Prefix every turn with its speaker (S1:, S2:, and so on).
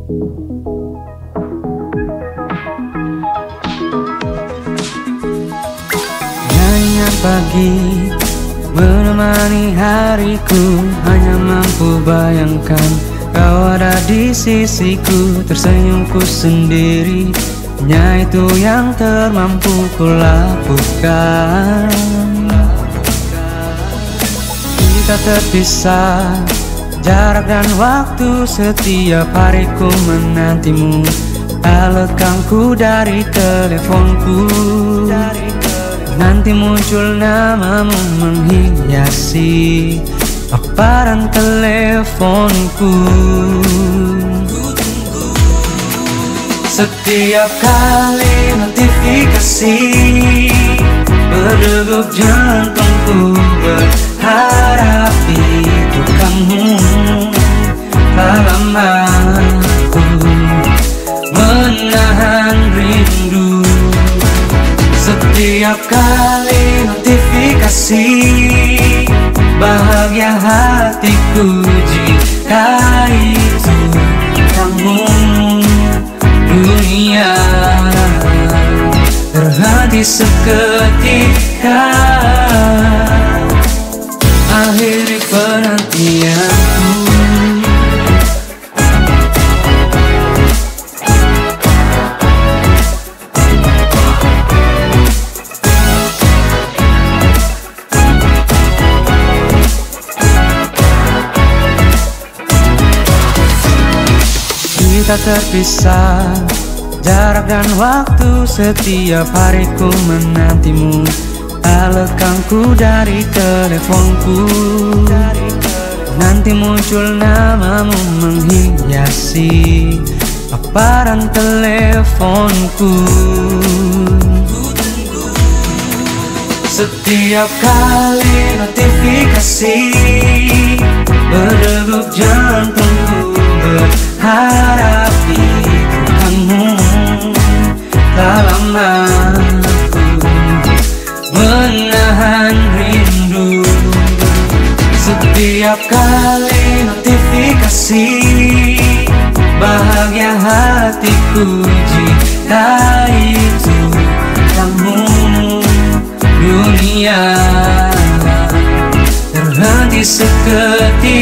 S1: Nyanyian pagi menemani hariku, hanya mampu bayangkan kau ada di sisiku. Tersenyumku sendiri, hanya itu yang termampu kulakukan. Kita terpisah, jarak dan waktu, setiap hari ku menantimu. Tak lekangku dari teleponku, nanti muncul namamu menghiasi paparan teleponku. Setiap kali notifikasi berdegup jantungku, berharap itu kamu. Tak lama aku menahan rindu. Setiap kali notifikasi, bahagia hatiku jika itu kamu. Dunia terhenti seketika, akhiri penantianku. Kita terpisah, jarak dan waktu, setiap hari ku menantimu. Tak lekangku dari teleponku, nanti muncul namamu menghiasi paparan teleponku. Setiap kali notifikasi berdegup jantungku, berharap itu kamu. Tak lama aku menahan rindu. Setiap kali notifikasi, bahagia hatiku jika itu kamu. Dunia terhenti seketika,